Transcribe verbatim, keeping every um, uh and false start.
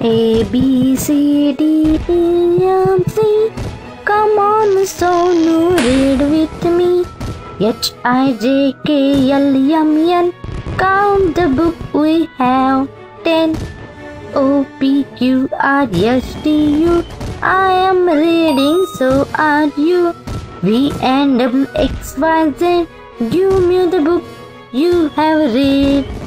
A B C D E F C. Come on, Sonu, read with me. H I J K L M N. Count the book, we have ten. O P Q R S T U. I am reading, so are you. V and W X Y Z. Give me the book you have read.